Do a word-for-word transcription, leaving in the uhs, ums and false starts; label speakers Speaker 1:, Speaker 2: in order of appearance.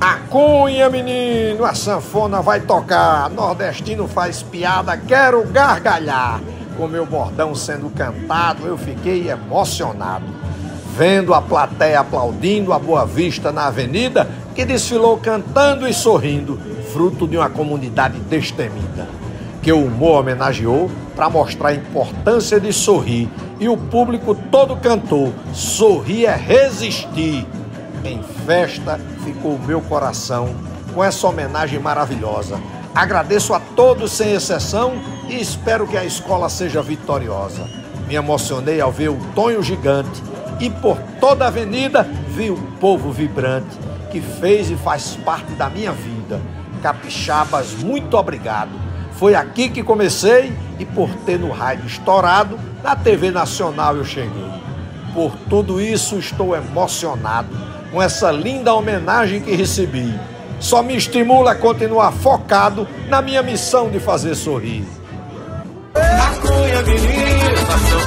Speaker 1: Na cunha, menino, a sanfona vai tocar. Nordestino faz piada, quero gargalhar. Com meu bordão sendo cantado, eu fiquei emocionado. Vendo a plateia aplaudindo a Boa Vista na avenida, que desfilou cantando e sorrindo, fruto de uma comunidade destemida, que o humor homenageou para mostrar a importância de sorrir. E o público todo cantou, sorrir é resistir. Em festa ficou o meu coração com essa homenagem maravilhosa. Agradeço a todos sem exceção e espero que a escola seja vitoriosa. Me emocionei ao ver o Tonho gigante e por toda a avenida vi o povo vibrante que fez e faz parte da minha vida. Capixabas, muito obrigado. Foi aqui que comecei e por ter no rádio estourado, na T V Nacional eu cheguei. Por tudo isso estou emocionado com essa linda homenagem que recebi. Só me estimula a continuar focado na minha missão de fazer sorrir.
Speaker 2: A cunha, menino,